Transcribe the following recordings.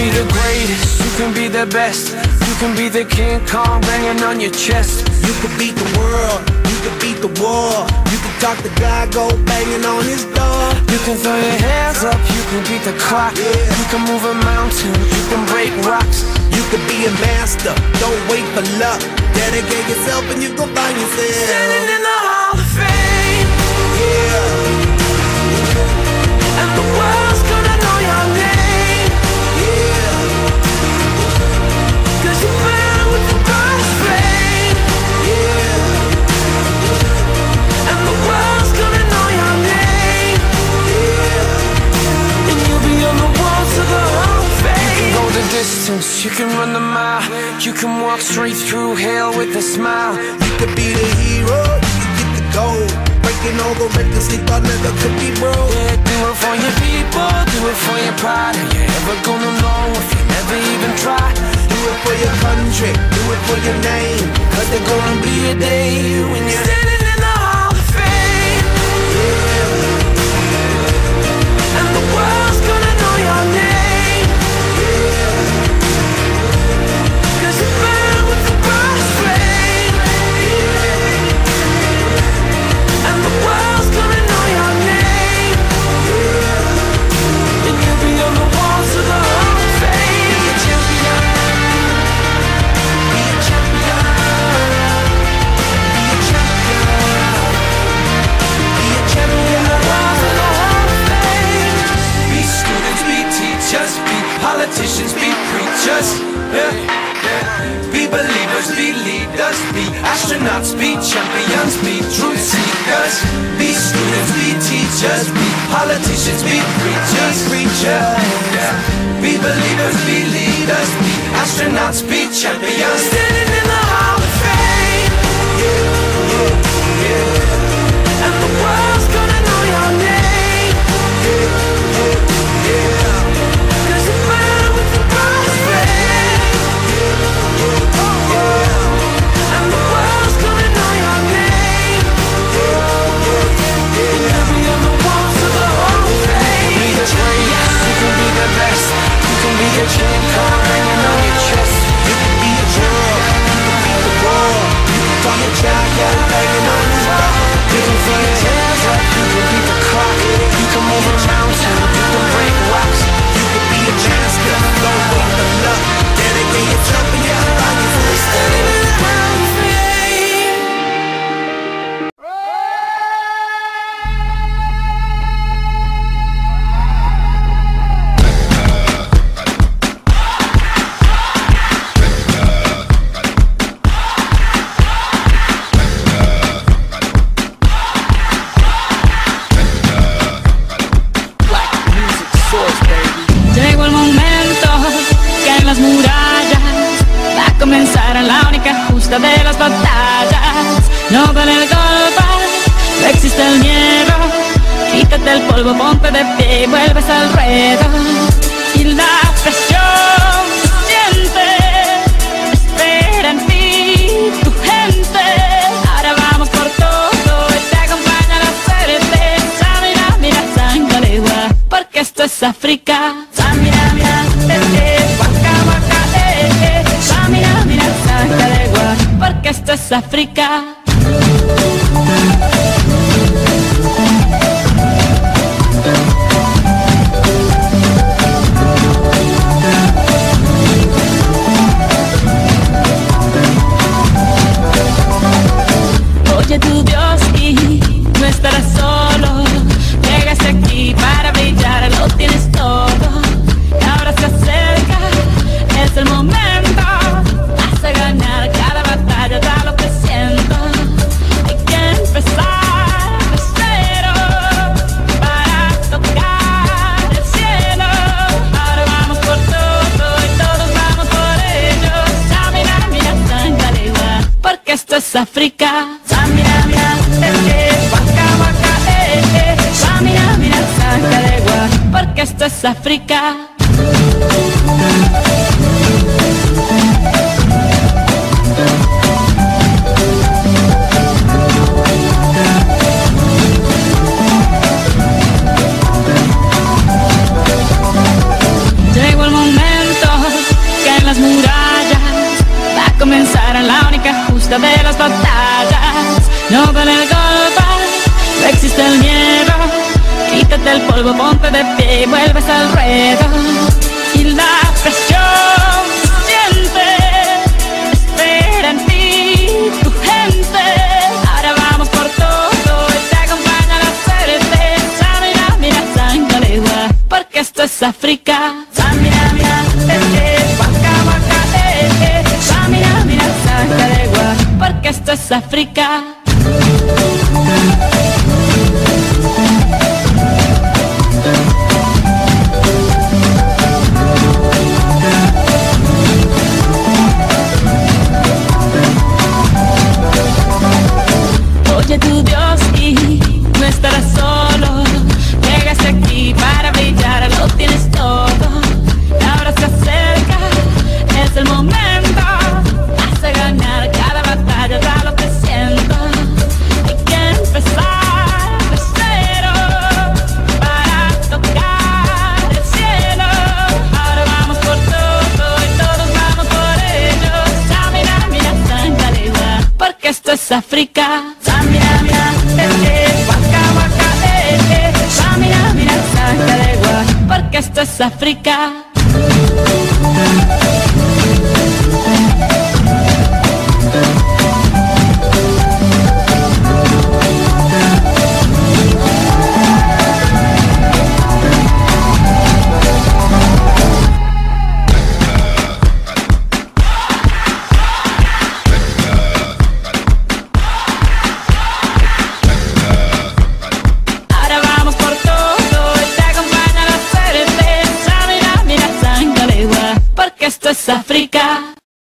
be the greatest, you can be the best. You can be the King Kong banging on your chest. You can beat the world, you can beat the war. You can talk to God, go banging on his door. You can throw your hands up, you can beat the clock. You can move a mountain, you can break rocks. You can be a master, don't wait for luck. Dedicate yourself and you gon' find yourself standing in the Hall of Fame. Yeah. And the world's gonna know your name. Yeah. 'Cause you burn with the brightest flame. Yeah. And the world's gonna know your name. Yeah. And you'll be on the walls of the Hall of Fame. You can go the distance, you can run the mile. You can walk straight through hell with a smile. You can be the hero, you can get the gold. Breaking all the records they thought never could be broke. Yeah, do it for your people, do it for your pride. Are you ever gonna know if you never even try? Do it for your country, do it for your name. 'Cause there's gonna be a day when you're standing in the Hall of Fame. Yeah. And the world's gonna know your name. Yeah. 'Cause you burn with the brightest flame. Yeah. And the world's gonna know your name. Yeah. And you'll be on the walls of the Hall of Fame. Be a champion. Be a champion. Be a champion. Be a champion. Walls of the Hall of Fame. Be students, be teachers, be politicians, be preachers. Yeah. Be believers, be leaders, be astronauts, be champions, be truth seekers. Be students, be teachers, be politicians, be preachers, yeah. Be believers, be leaders, be astronauts, be champions. Standing in the Hall of Fame. And the world's gonna know your name. 'Cause you burn with the brightest flame. And the world's gonna know your name. And you'll be on the walls of the Hall of Fame. Be the greatest, you can be the best. You can be a King Kong banging on your chest. You can be a hero, you can beat the world. You can talk a giant banging on his door. You can throw your hands up, you can beat the clock. You can move a mountain, you can break rocks. You can be a master, don't wait for luck. Dedicate yourself and you'll find yourself standing in the Hall of Fame. Llegó el momento que en las murallas va a comenzar la única justa de las batallas. No vale el golpe, no existe el miedo. Quítate el polvo, ponte de pie y vuelves al ruedo. Y la presión se siente, espera en ti tu gente. Ahora vamos por todo y te acompaña la suerte. Samina, mira, Sangalegua, porque esto es África. Samina, mira, waka, waka, Samina, mira, Sangalegua, porque esto es África. Oye tu Dios y no estarás solo. Llegas aquí para brillar, lo tienes todo. Y ahora se acerca, es el momento. Vas a ganar cada batalla, da lo que siento. Hay que empezar de cero para tocar el cielo. Ahora vamos por todo y todos vamos por ello. Samina, mira, Sangalegua, porque esto es África. Samina, mira, waka, waka, Samina, mira, Sangalegua, porque esto es África. Llegó el momento no tener culpa, no existe el miedo. Quítate el polvo, ponte de pie y vuelves al ruedo. Y la presión siente, espera en ti tu gente. Ahora vamos por todo y te acompaña la certeza. Mira, mira, Sangalegua, porque esto es África. Mira, mira, waka, waka, mira, mira, Sangalegua, porque esto es África. Oye tu Dios y no estarás solo. Llegaste aquí para brillar, lo tienes todo. Ahora se acerca, es el momento. Vas a ganar cada batalla, da lo que siento. Hay que empezar de cero para tocar el cielo. Ahora vamos por todo y todos vamos por ello. Mira, mira, Sangalegua, porque esto es África. Mira, mira, waka, waka, mira, mira, Sangalegua, porque esto es África. Esto es África.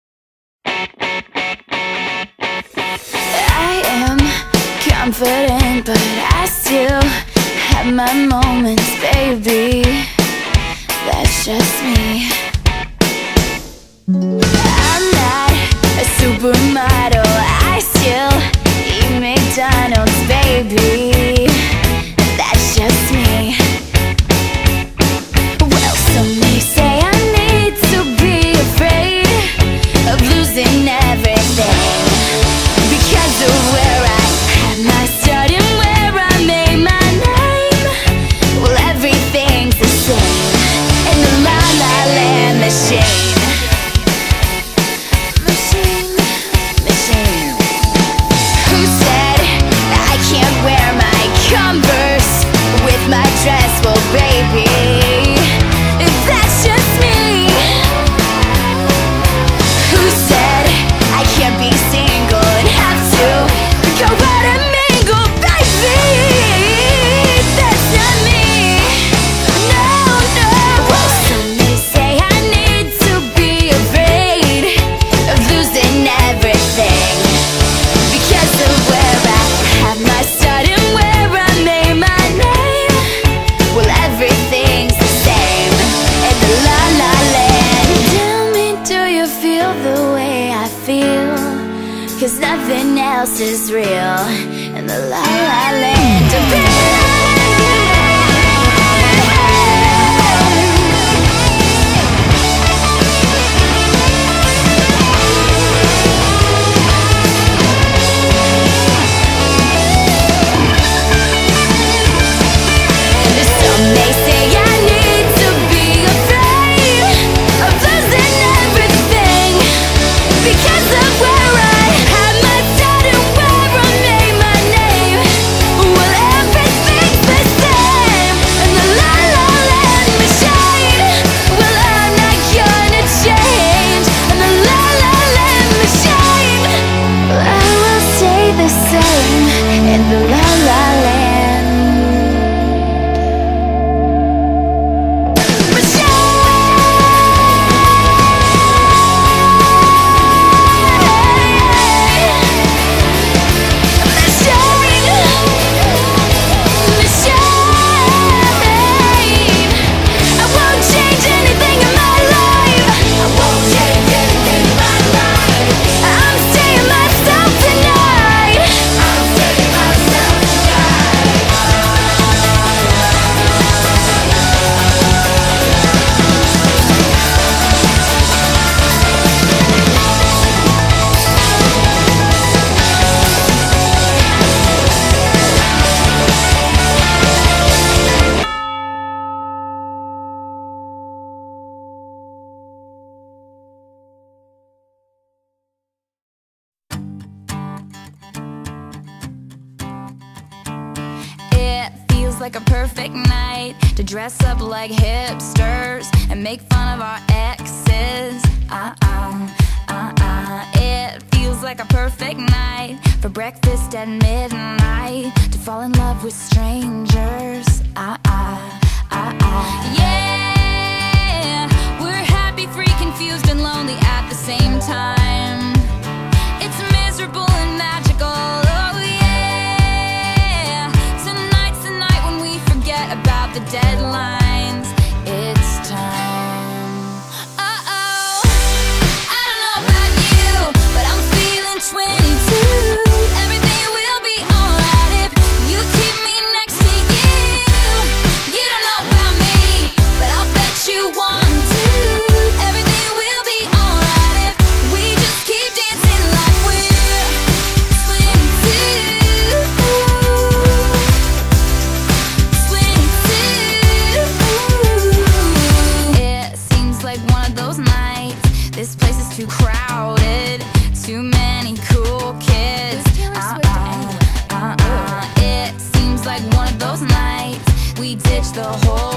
I am confident, but I still have my moments, baby. That's just me. I'm not a supermodel, I still eat McDonald's, baby. That's just me. Well, some may say I need to be afraid of losing everything because of where I had my start and where I made my name. Well, everything's the same in the La La Land machine. Machine. Who said I can't wear my Converse with my dress? Well, baby, that's just me. Who said I can't be single and have to go out and mingle, baby? That's not me. No, no. Well, some may say I need to be afraid of losing everything because of where I have my start and where I made my name. Well, everything's the same in the La La Land. Tell me, do you feel the way I feel? 'Cause nothing else is real in the La La Land of Some may say I need to be afraid of losing everything because of where I had my start and where I made my name. Well, everything's the same in the La La Land machine. Well, I'm not gonna change in the La La Land machine. Well, I will stay the same in the La La Land. I'm staying myself tonight. I'm staying myself. feels like a perfect night to dress up like hipsters and make fun of our exes. It feels like a perfect night for breakfast at midnight, to fall in love with strangers. Yeah, we're happy, free, confused, and lonely at the same time. It's miserable and magical. Oh yeah, tonight's the night when we forget about the deadlines. It's time. Uh-oh, I don't know about you, but I'm feeling 22. Everything will be alright if you keep me next to you. You don't know about me, but I'll bet you want to. Everything will be alright if we just keep dancing like we're 22. 22. It seems like one of those nights. This place is too crowded, too many cool kids. It seems like one of those nights we ditch the whole